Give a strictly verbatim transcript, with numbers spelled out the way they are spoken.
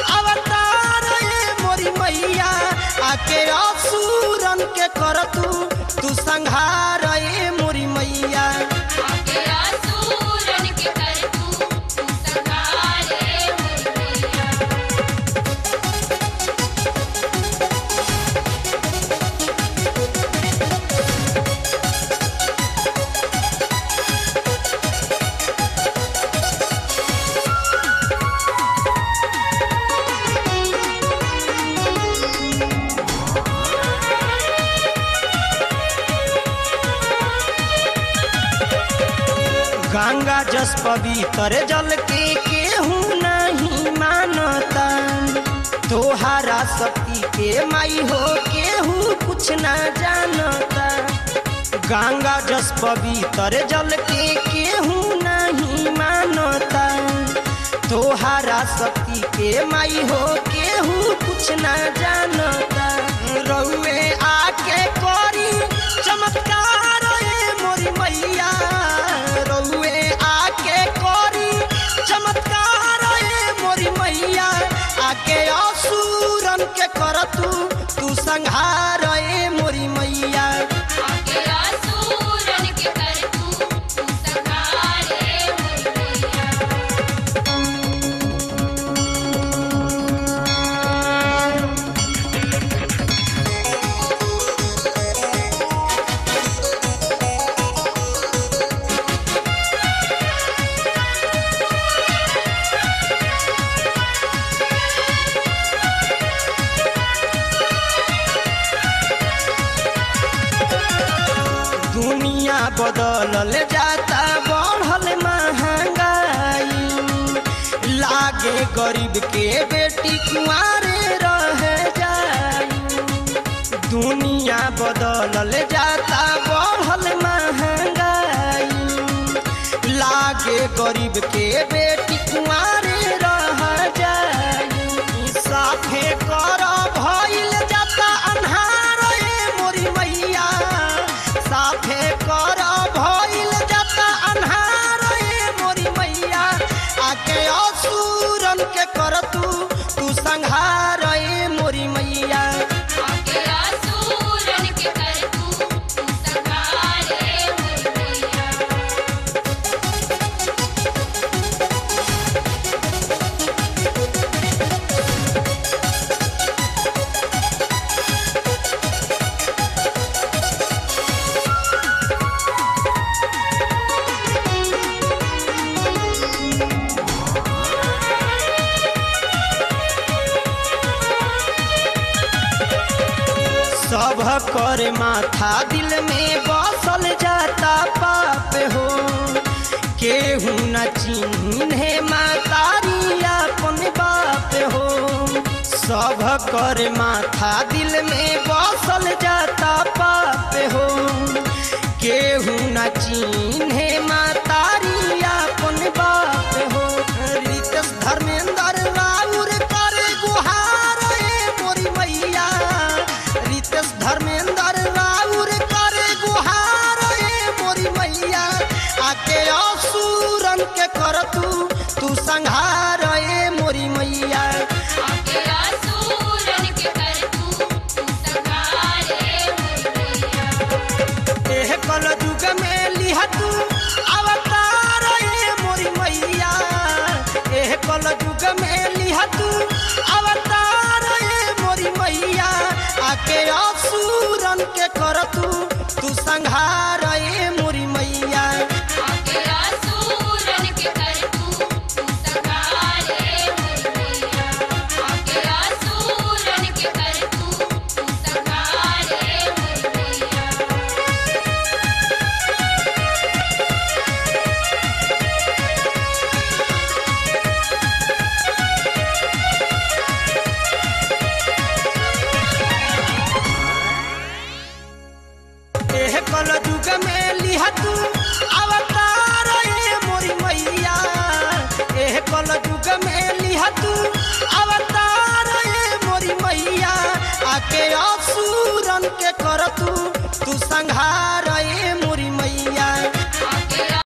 अवतार ए मोरी मैया आके असुरन के कर तू तू संहार ए मोरी मैया आके असुरन के कर तू तू संहार ए मोरी मैया। गंगा जस पवित्र जल के केहू नहीं मानता तोहारा शक्ति के माई हो केहू कुछ ना जानता। गंगा जस पवित्र जल के केहू नहीं मानता तोहारा शक्ति के माई हो केहू कुछ ना जानता। रउए आके करी चमत्कार ए मोरी मैया रउए आके करी चमत्कार ए मोरी मैया आके असुरन के कर तू तू संहार ए मोरी मैया आके असुरन के कर तू तू संहार ए मोरी मैया। दुनिया बदलल जाता बढ़ल महंगाई लागे गरीब के बेटी कुंवारे रह जाई। दुनिया बदलल जाता बढ़ल महंगाई लागे गरीब के बेटी कुंवारे रह जाई। साफे कर भइल जाता अन्हार ए मोरी मैया साफे कर भइल जाता अन्हार ए मोरी मैया आके असुरन के कर तू तू संहार ए मोरी मैया आके असुरन के कर तू तू संहार ए मोरी मैया। सब कर माथा दिल में बसल जाता पाप हो केहू न चिन्हे मातारी अपन बाप हो। सब कर माथा दिल में बसल जाता पाप हो केहू न चिन्हे मातारी अपन बाप हो। रितेश धर्मेंद्र राउर करे गुहार ए मोरी मैया रितेश धर्मेंद्र राउर करे गुहार ए मोरी मैया आके असुरन के कर तू तू संहार ए मोरी मैया आके असुरन के कर तू तू संहार ए मोरी मैया। एह कल युग में लिह तू अवतार ए मोरी मैया एह कल युग में लिह तू अवतार ए मोरी मैया आके असुरन के कर तू तू संहार ए मोरी मैया आके असुरन के कर तू तू संहार ए मोरी मैया। आके असुरन के कर तू तू संहार ए मोरी मैया। एह कल युग में लिह तू अवतार ए मोरी मैया एह कल युग में लिह तू अवतार ए मोरी मैया आके असुरन के कर तू तू संहार